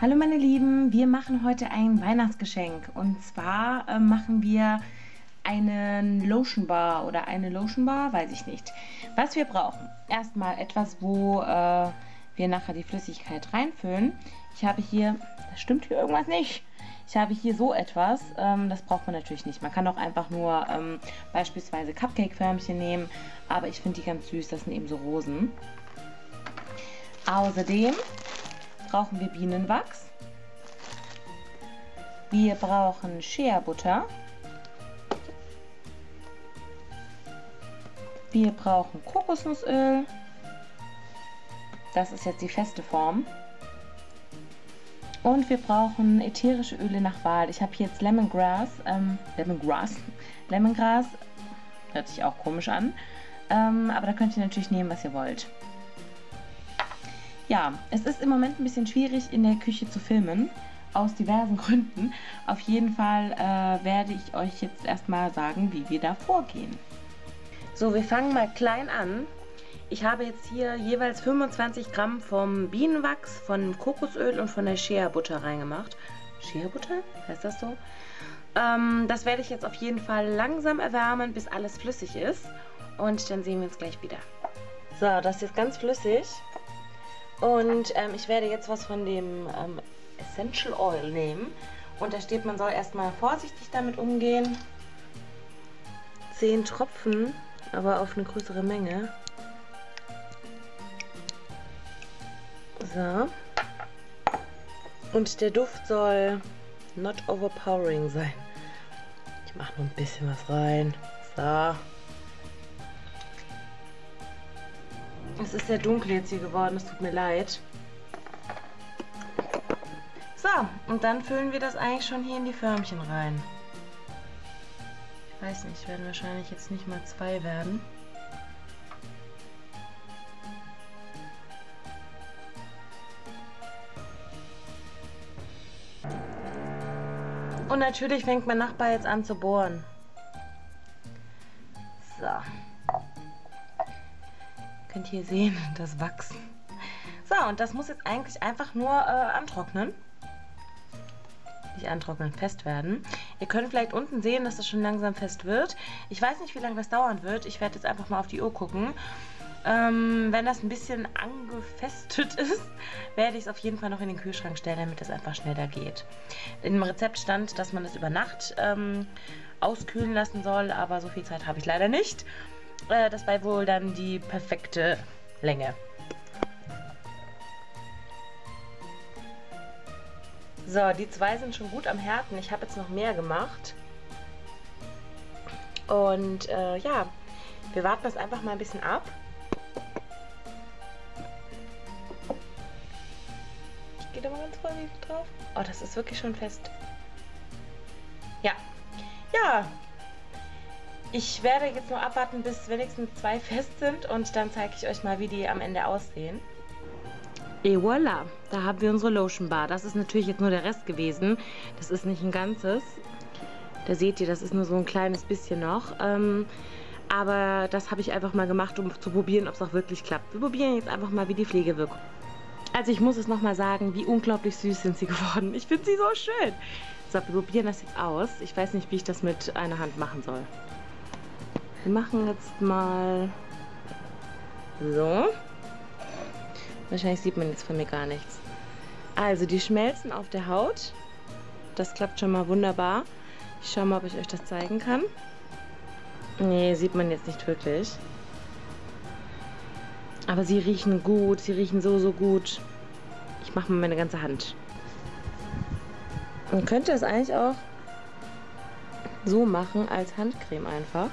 Hallo meine Lieben, wir machen heute ein Weihnachtsgeschenk und zwar machen wir einen Lotion Bar oder eine Lotion Bar, weiß ich nicht. Was wir brauchen, erstmal etwas, wo wir nachher die Flüssigkeit reinfüllen. Ich habe hier, das stimmt hier irgendwas nicht. Ich habe hier so etwas, das braucht man natürlich nicht. Man kann auch einfach nur beispielsweise Cupcake-Förmchen nehmen, aber ich finde die ganz süß, das sind eben so Rosen. Außerdem brauchen wir Bienenwachs. Wir brauchen Shea Butter. Wir brauchen Kokosnussöl. Das ist jetzt die feste Form. Und wir brauchen ätherische Öle nach Wahl. Ich habe hier jetzt Lemongrass, hört sich auch komisch an, aber da könnt ihr natürlich nehmen, was ihr wollt. Ja, es ist im Moment ein bisschen schwierig in der Küche zu filmen, aus diversen Gründen. Auf jeden Fall werde ich euch jetzt erstmal sagen, wie wir da vorgehen. So, wir fangen mal klein an. Ich habe jetzt hier jeweils 25 Gramm vom Bienenwachs, von Kokosöl und von der Shea Butter reingemacht. Shea Butter? Heißt das so? Das werde ich jetzt auf jeden Fall langsam erwärmen, bis alles flüssig ist. Und dann sehen wir uns gleich wieder. So, das ist jetzt ganz flüssig. Und ich werde jetzt was von dem Essential Oil nehmen. Und da steht, man soll erstmal vorsichtig damit umgehen. 10 Tropfen, aber auf eine größere Menge. So. Und der Duft soll not overpowering sein. Ich mache noch ein bisschen was rein. So. Es ist sehr dunkel jetzt hier geworden, es tut mir leid. So, und dann füllen wir das eigentlich schon hier in die Förmchen rein. Ich weiß nicht, werden wahrscheinlich jetzt nicht mal 2 werden. Und natürlich fängt mein Nachbar jetzt an zu bohren. So. Könnt ihr sehen, das Wachsen. So, und das muss jetzt eigentlich einfach nur antrocknen. Nicht antrocknen, fest werden. Ihr könnt vielleicht unten sehen, dass das schon langsam fest wird. Ich weiß nicht, wie lange das dauern wird. Ich werde jetzt einfach mal auf die Uhr gucken. Wenn das ein bisschen angefestet ist, werde ich es auf jeden Fall noch in den Kühlschrank stellen, damit das einfach schneller geht. In dem Rezept stand, dass man das über Nacht auskühlen lassen soll, aber so viel Zeit habe ich leider nicht. Das war wohl dann die perfekte Länge. So, die 2 sind schon gut am Härten. Ich habe jetzt noch mehr gemacht. Und ja, wir warten das einfach mal ein bisschen ab. Ich gehe da mal ganz vorsichtig drauf. Oh, das ist wirklich schon fest. Ja. Ja. Ich werde jetzt nur abwarten, bis wenigstens 2 fest sind und dann zeige ich euch mal, wie die am Ende aussehen. Et voilà, da haben wir unsere Lotion Bar. Das ist natürlich jetzt nur der Rest gewesen. Das ist nicht ein ganzes. Da seht ihr, das ist nur so ein kleines bisschen noch. Aber das habe ich einfach mal gemacht, um zu probieren, ob es auch wirklich klappt. Wir probieren jetzt einfach mal, wie die Pflege wirkt. Also ich muss es nochmal sagen, wie unglaublich süß sind sie geworden. Ich finde sie so schön. So, wir probieren das jetzt aus. Ich weiß nicht, wie ich das mit einer Hand machen soll. Wir machen jetzt mal so. Wahrscheinlich sieht man jetzt von mir gar nichts. Also die schmelzen auf der Haut. Das klappt schon mal wunderbar. Ich schaue mal, ob ich euch das zeigen kann. Nee, sieht man jetzt nicht wirklich. Aber sie riechen gut. Sie riechen so, so gut. Ich mache mal meine ganze Hand. Man könnte es eigentlich auch so machen als Handcreme einfach.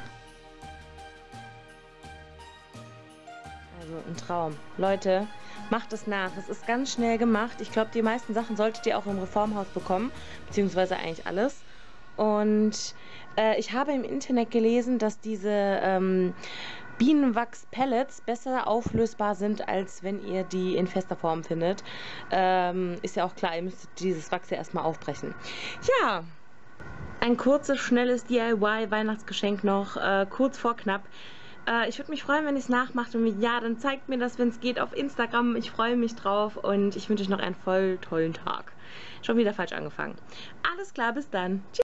Also ein Traum. Leute, macht es nach. Es ist ganz schnell gemacht. Ich glaube, die meisten Sachen solltet ihr auch im Reformhaus bekommen. Beziehungsweise eigentlich alles. Und ich habe im Internet gelesen, dass diese Bienenwachs-Pellets besser auflösbar sind, als wenn ihr die in fester Form findet. Ist ja auch klar, ihr müsstet dieses Wachs ja erstmal aufbrechen. Ja, ein kurzes, schnelles DIY-Weihnachtsgeschenk noch, kurz vor knapp. Ich würde mich freuen, wenn ihr es nachmacht und wenn ja, dann zeigt mir das, wenn es geht, auf Instagram. Ich freue mich drauf und ich wünsche euch noch einen voll tollen Tag. Schon wieder falsch angefangen. Alles klar, bis dann. Tschüss.